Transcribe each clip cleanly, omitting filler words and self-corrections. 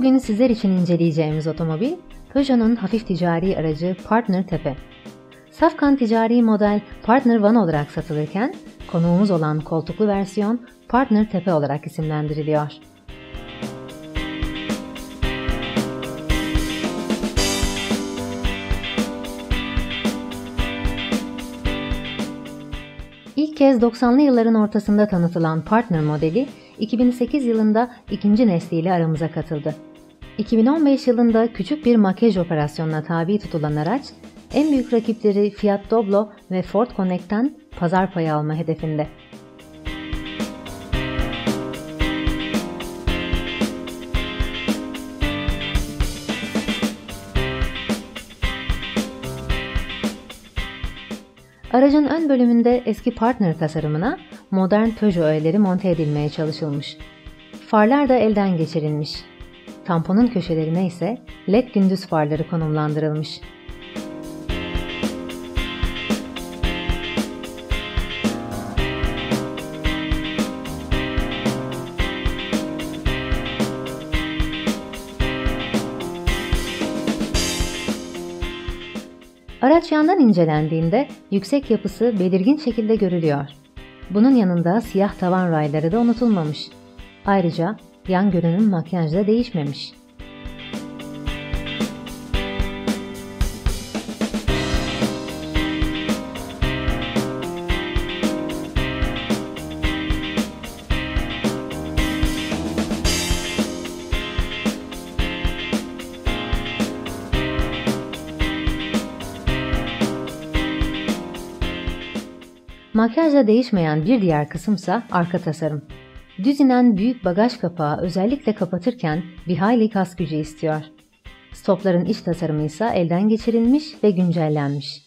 Bugün sizler için inceleyeceğimiz otomobil, Peugeot'un hafif ticari aracı Partner Tepe. Safkan ticari model Partner One olarak satılırken, konuğumuz olan koltuklu versiyon Partner Tepe olarak isimlendiriliyor. İlk kez 90'lı yılların ortasında tanıtılan Partner modeli, 2008 yılında ikinci nesliyle aramıza katıldı. 2015 yılında küçük bir makyaj operasyonuna tabi tutulan araç, en büyük rakipleri Fiat Doblo ve Ford Connect'ten pazar payı alma hedefinde. Aracın ön bölümünde eski Partner tasarımına modern Peugeot öğeleri monte edilmeye çalışılmış. Farlar da elden geçirilmiş. Tamponun köşelerine ise LED gündüz farları konumlandırılmış. Araç yandan incelendiğinde yüksek yapısı belirgin şekilde görülüyor. Bunun yanında siyah tavan rayları da unutulmamış. Ayrıca yan görünüm makyajda değişmemiş. Makyajla değişmeyen bir diğer kısımsa arka tasarım. Düz inen büyük bagaj kapağı özellikle kapatırken bir hayli kas gücü istiyor. Stopların iç tasarımı ise elden geçirilmiş ve güncellenmiş.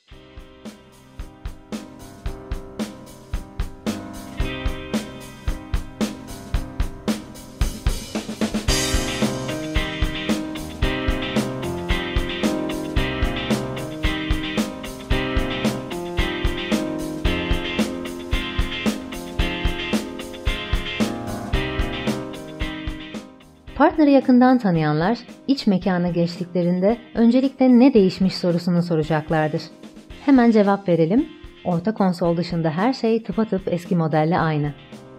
Partner'ı yakından tanıyanlar, iç mekana geçtiklerinde öncelikle ne değişmiş sorusunu soracaklardır. Hemen cevap verelim, orta konsol dışında her şey tıpatıp eski modelle aynı.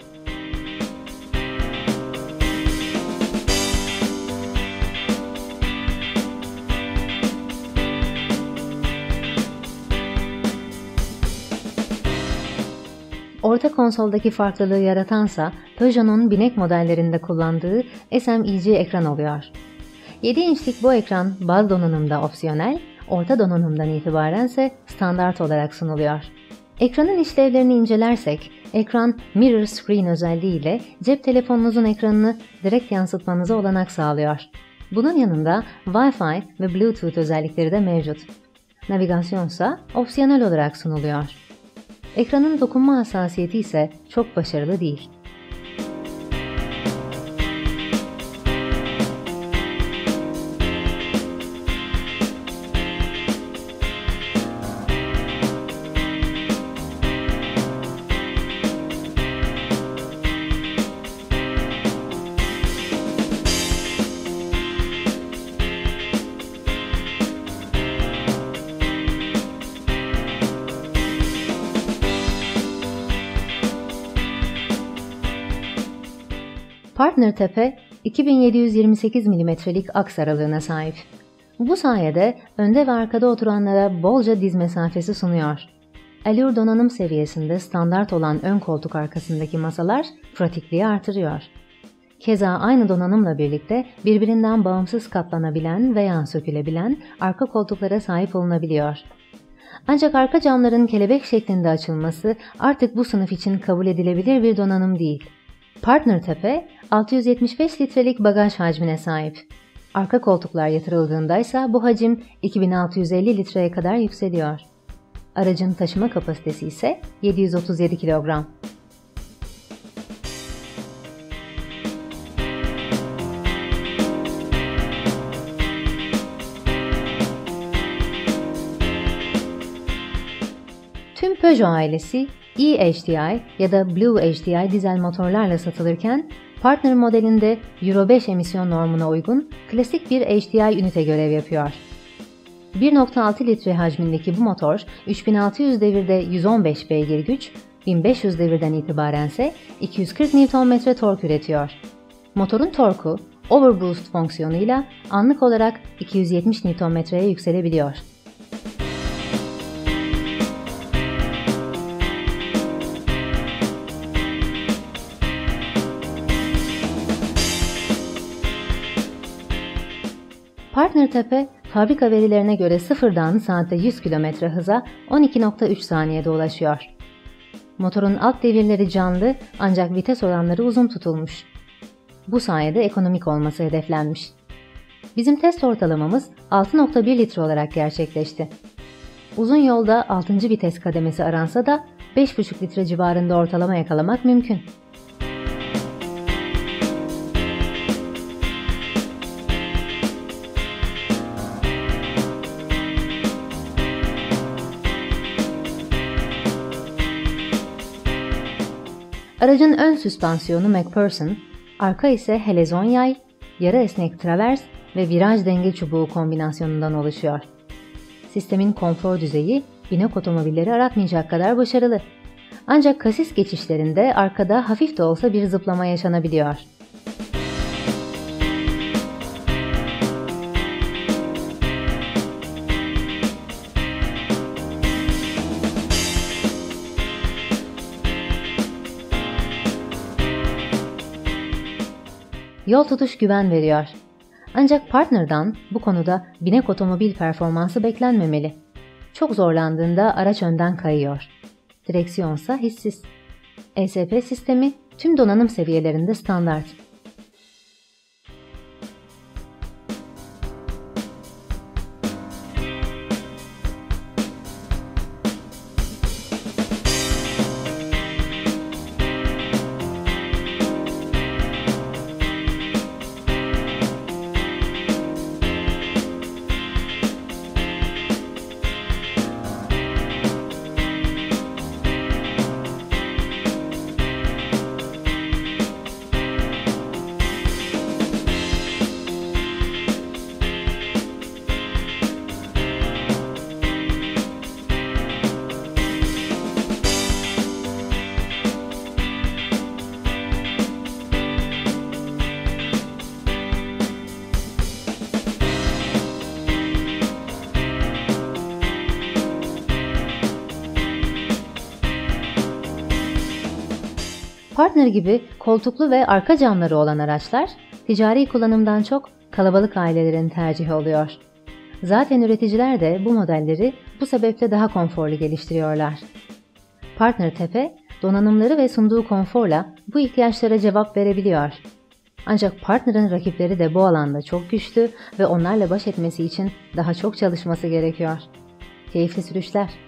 Orta konsoldaki farklılığı yaratansa Peugeot'un binek modellerinde kullandığı SMIC ekran oluyor. 7 inçlik bu ekran baz donanımda opsiyonel, orta donanımdan itibarense standart olarak sunuluyor. Ekranın işlevlerini incelersek, ekran Mirror Screen özelliğiyle cep telefonunuzun ekranını direkt yansıtmanıza olanak sağlıyor. Bunun yanında Wi-Fi ve Bluetooth özellikleri de mevcut. Navigasyon ise opsiyonel olarak sunuluyor. Ekranın dokunma hassasiyeti ise çok başarılı değil. Partner Tepe 2728 mm'lik aks aralığına sahip. Bu sayede önde ve arkada oturanlara bolca diz mesafesi sunuyor. Allure donanım seviyesinde standart olan ön koltuk arkasındaki masalar pratikliği artırıyor. Keza aynı donanımla birlikte birbirinden bağımsız katlanabilen veya sökülebilen arka koltuklara sahip olunabiliyor. Ancak arka camların kelebek şeklinde açılması artık bu sınıf için kabul edilebilir bir donanım değil. Partner Tepe 675 litrelik bagaj hacmine sahip. Arka koltuklar yatırıldığında ise bu hacim 2650 litreye kadar yükseliyor. Aracın taşıma kapasitesi ise 737 kilogram. Tüm Peugeot ailesi eHDI ya da Blue HDI dizel motorlarla satılırken Partner modelinde Euro 5 emisyon normuna uygun klasik bir HDI ünite görev yapıyor. 1.6 litre hacmindeki bu motor 3600 devirde 115 beygir güç, 1500 devirden itibaren ise 240 Nm tork üretiyor. Motorun torku overboost fonksiyonuyla anlık olarak 270 Nm'ye yükselebiliyor. Partner tepe, fabrika verilerine göre sıfırdan saatte 100 km hıza 12.3 saniyede ulaşıyor. Motorun alt devirleri canlı ancak vites oranları uzun tutulmuş. Bu sayede ekonomik olması hedeflenmiş. Bizim test ortalamamız 6.1 litre olarak gerçekleşti. Uzun yolda 6. vites kademesi aransa da 5.5 litre civarında ortalama yakalamak mümkün. Aracın ön süspansiyonu MacPherson, arka ise helezon yay, yarı esnek travers ve viraj denge çubuğu kombinasyonundan oluşuyor. Sistemin konfor düzeyi binek otomobilleri aratmayacak kadar başarılı. Ancak kasis geçişlerinde arkada hafif de olsa bir zıplama yaşanabiliyor. Yol tutuş güven veriyor. Ancak Partner'dan bu konuda binek otomobil performansı beklenmemeli. Çok zorlandığında araç önden kayıyor. Direksiyonsa hissiz. ESP sistemi tüm donanım seviyelerinde standart. Partner gibi koltuklu ve arka camları olan araçlar ticari kullanımdan çok kalabalık ailelerin tercihi oluyor. Zaten üreticiler de bu modelleri bu sebeple daha konforlu geliştiriyorlar. Partner tepe, donanımları ve sunduğu konforla bu ihtiyaçlara cevap verebiliyor. Ancak Partner'ın rakipleri de bu alanda çok güçlü ve onlarla baş etmesi için daha çok çalışması gerekiyor. Keyifli sürüşler.